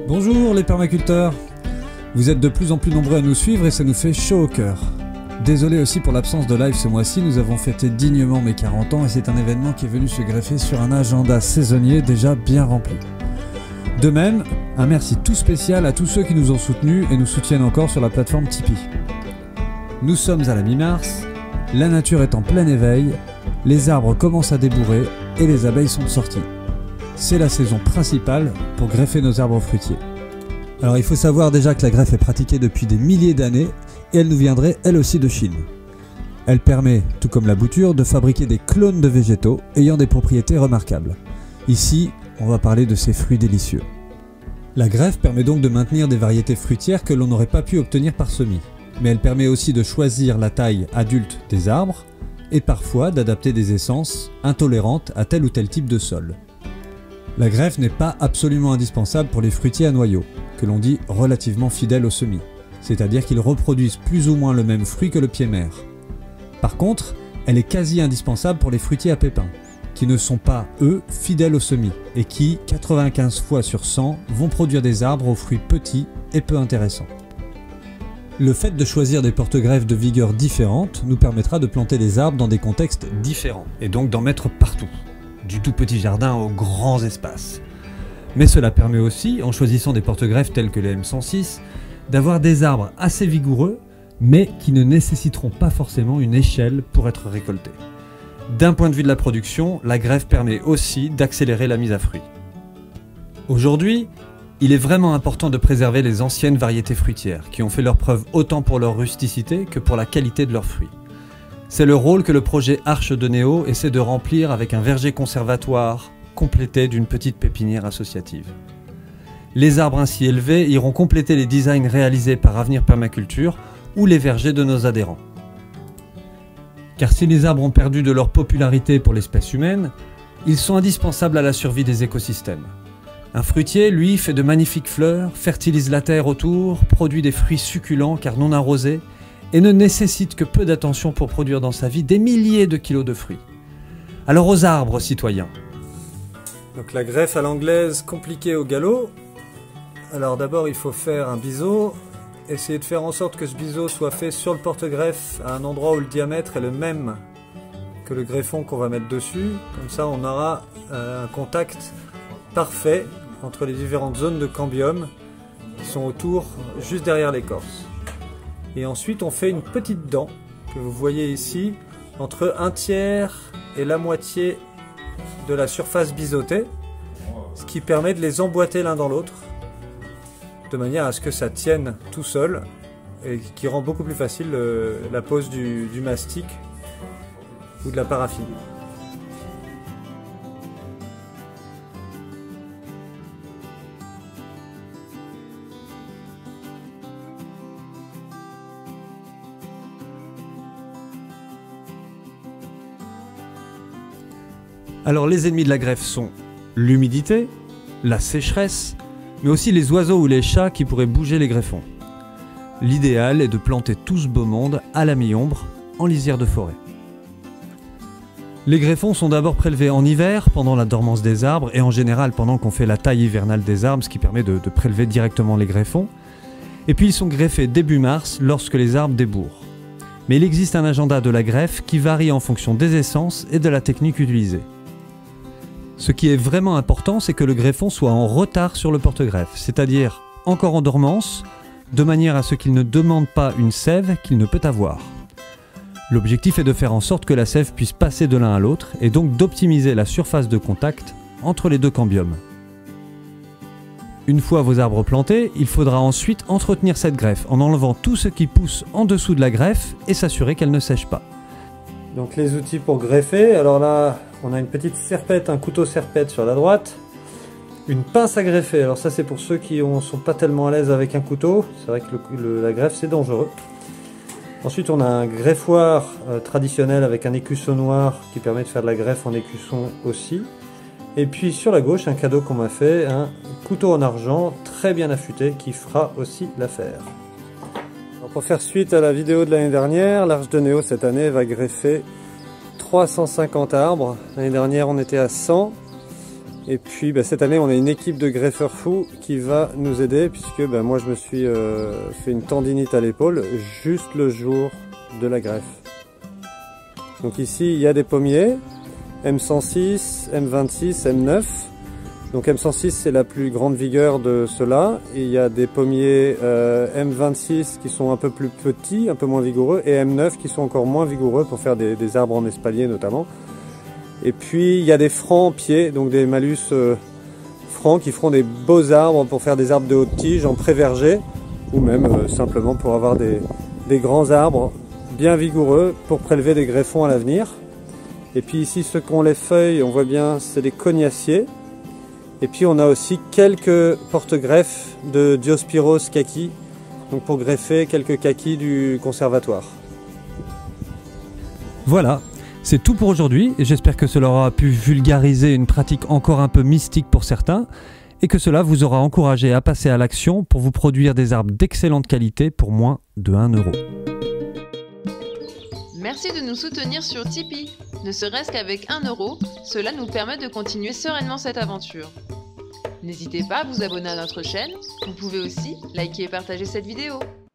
Bonjour les permaculteurs. Vous êtes de plus en plus nombreux à nous suivre et ça nous fait chaud au cœur. Désolé aussi pour l'absence de live ce mois-ci, nous avons fêté dignement mes 40 ans et c'est un événement qui est venu se greffer sur un agenda saisonnier déjà bien rempli. De même, un merci tout spécial à tous ceux qui nous ont soutenus et nous soutiennent encore sur la plateforme Tipeee. Nous sommes à la mi-mars, la nature est en plein éveil, les arbres commencent à débourrer et les abeilles sont sorties. C'est la saison principale pour greffer nos arbres fruitiers. Alors il faut savoir déjà que la greffe est pratiquée depuis des milliers d'années et elle nous viendrait elle aussi de Chine. Elle permet, tout comme la bouture, de fabriquer des clones de végétaux ayant des propriétés remarquables. Ici, on va parler de ces fruits délicieux. La greffe permet donc de maintenir des variétés fruitières que l'on n'aurait pas pu obtenir par semis. Mais elle permet aussi de choisir la taille adulte des arbres et parfois d'adapter des essences intolérantes à tel ou tel type de sol. La greffe n'est pas absolument indispensable pour les fruitiers à noyaux, que l'on dit relativement fidèles au semis, c'est-à-dire qu'ils reproduisent plus ou moins le même fruit que le pied-mère. Par contre, elle est quasi indispensable pour les fruitiers à pépins, qui ne sont pas, eux, fidèles au semis, et qui, 95 fois sur 100, vont produire des arbres aux fruits petits et peu intéressants. Le fait de choisir des porte-greffes de vigueur différentes nous permettra de planter les arbres dans des contextes différents, et donc d'en mettre partout, du tout petit jardin aux grands espaces. Mais cela permet aussi, en choisissant des porte-greffes tels que les M106, d'avoir des arbres assez vigoureux, mais qui ne nécessiteront pas forcément une échelle pour être récoltés. D'un point de vue de la production, la greffe permet aussi d'accélérer la mise à fruit. Aujourd'hui, il est vraiment important de préserver les anciennes variétés fruitières, qui ont fait leurs preuves autant pour leur rusticité que pour la qualité de leurs fruits. C'est le rôle que le projet Arche de Néo essaie de remplir avec un verger conservatoire, complété d'une petite pépinière associative. Les arbres ainsi élevés iront compléter les designs réalisés par Avenir Permaculture ou les vergers de nos adhérents. Car si les arbres ont perdu de leur popularité pour l'espèce humaine, ils sont indispensables à la survie des écosystèmes. Un fruitier, lui, fait de magnifiques fleurs, fertilise la terre autour, produit des fruits succulents car non arrosés, et ne nécessite que peu d'attention pour produire dans sa vie des milliers de kilos de fruits. Alors aux arbres, citoyens. Donc la greffe à l'anglaise compliquée au galop. Alors d'abord il faut faire un biseau, essayer de faire en sorte que ce biseau soit fait sur le porte-greffe à un endroit où le diamètre est le même que le greffon qu'on va mettre dessus. Comme ça on aura un contact parfait entre les différentes zones de cambium qui sont autour, juste derrière l'écorce. Et ensuite on fait une petite dent que vous voyez ici entre un tiers et la moitié de la surface biseautée, ce qui permet de les emboîter l'un dans l'autre de manière à ce que ça tienne tout seul et qui rend beaucoup plus facile la pose du mastic ou de la paraffine. Alors les ennemis de la greffe sont l'humidité, la sécheresse, mais aussi les oiseaux ou les chats qui pourraient bouger les greffons. L'idéal est de planter tout ce beau monde à la mi-ombre, en lisière de forêt. Les greffons sont d'abord prélevés en hiver, pendant la dormance des arbres, et en général pendant qu'on fait la taille hivernale des arbres, ce qui permet de prélever directement les greffons. Et puis ils sont greffés début mars, lorsque les arbres débourrent. Mais il existe un agenda de la greffe qui varie en fonction des essences et de la technique utilisée. Ce qui est vraiment important, c'est que le greffon soit en retard sur le porte-greffe, c'est-à-dire encore en dormance, de manière à ce qu'il ne demande pas une sève qu'il ne peut avoir. L'objectif est de faire en sorte que la sève puisse passer de l'un à l'autre et donc d'optimiser la surface de contact entre les deux cambiums. Une fois vos arbres plantés, il faudra ensuite entretenir cette greffe en enlevant tout ce qui pousse en dessous de la greffe et s'assurer qu'elle ne sèche pas. Donc les outils pour greffer, alors là on a une petite serpette, un couteau serpette sur la droite, une pince à greffer, alors ça c'est pour ceux qui ne sont pas tellement à l'aise avec un couteau, c'est vrai que la greffe c'est dangereux. Ensuite on a un greffoir traditionnel avec un écusson noir qui permet de faire de la greffe en écusson aussi. Et puis sur la gauche un cadeau qu'on m'a fait, un couteau en argent très bien affûté qui fera aussi l'affaire. Pour faire suite à la vidéo de l'année dernière, l'Arche de Néo cette année va greffer 350 arbres. L'année dernière on était à 100. Et puis cette année on a une équipe de greffeurs fous qui va nous aider puisque moi je me suis fait une tendinite à l'épaule juste le jour de la greffe. Donc ici il y a des pommiers M106, M26, M9. Donc M106 c'est la plus grande vigueur de ceux-là. Et il y a des pommiers M26 qui sont un peu plus petits, un peu moins vigoureux, et M9 qui sont encore moins vigoureux pour faire des arbres en espalier notamment. Et puis il y a des francs pieds, donc des malus francs qui feront des beaux arbres pour faire des arbres de haute tige en pré-verger, ou même simplement pour avoir des grands arbres bien vigoureux pour prélever des greffons à l'avenir. Et puis ici ceux qui ont les feuilles, on voit bien, c'est des cognaciers. Et puis on a aussi quelques porte-greffes de Diospyros kaki, donc pour greffer quelques kakis du conservatoire. Voilà, c'est tout pour aujourd'hui et j'espère que cela aura pu vulgariser une pratique encore un peu mystique pour certains et que cela vous aura encouragé à passer à l'action pour vous produire des arbres d'excellente qualité pour moins de 1 €. Merci de nous soutenir sur Tipeee. Ne serait-ce qu'avec 1 €, cela nous permet de continuer sereinement cette aventure. N'hésitez pas à vous abonner à notre chaîne, vous pouvez aussi liker et partager cette vidéo.